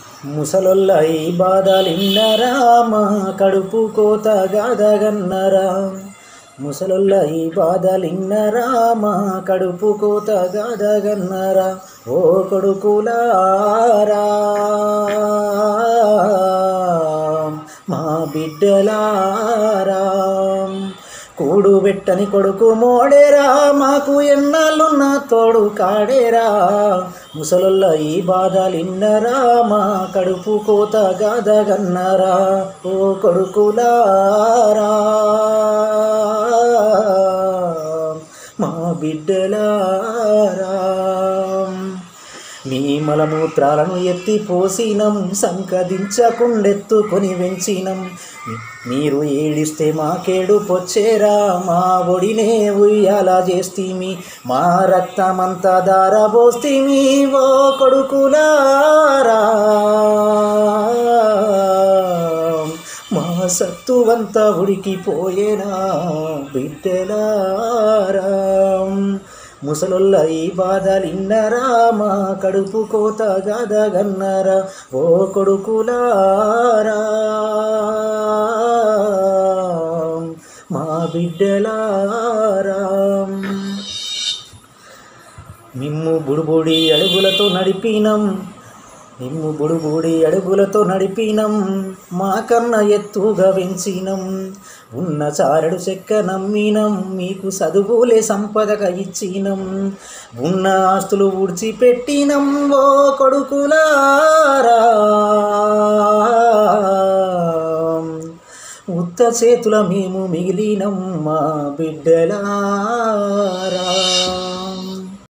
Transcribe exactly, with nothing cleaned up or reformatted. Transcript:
ముసలొల్ల ఈ బాధలిన్నరా మా కడుపు కోత గాదగన్నరా. ముసలొల్ల ఈ బాధలిన్నరా మా కడుపు కోత గాదగన్నరా. ఓ కొడుకులారా మా బిడ్డలారా, కూడు పెట్టని కొడుకు మోడేరా, మాకు ఎన్నాళ్ళున్న తోడు కాడేరా. ముసలొల్ల ఈ బాధలిన్నరా మా కడుపు కోత గాదగన్నరా. ఓ కొడుకులారా మా బిడ్డలారా, మీ మలమూత్రాలను ఎత్తి పోసినం, సంకదించకుండెత్తుకొని వెంచినం. మీరు ఏడిస్తే మాకేడు పొచ్చేరా, మా ఒడినే ఉయ్యాలా చేస్తీమి, మా రక్తమంతా దారబోస్తీమి. ఓ కొడుకులారా మా సత్తువంతా ఉడికిపోయేనా బిడ్డలారా. ముసలొల్ల ఈ బాధలిన్నరా మా కడుపు కోత గాదగన్నరా. ఓ కొడుకులారా మా బిడ్డలారా, మిమ్ము బుడుబుడి అడుగులతో నడిపినం, నిమ్ము బుడుబుడి అడుగులతో నడిపినం, మా కన్న ఎత్తుగా వెంచినం. ఉన్న చారడు చెక్క నమ్మినం, మీకు చదువులే సంపదగా ఇచ్చినం. ఉన్న ఆస్తులు ఊడ్చిపెట్టినం. ఓ కొడుకులారా ఉత్త చేతుల మేము మిగిలినం మా బిడ్డలారా.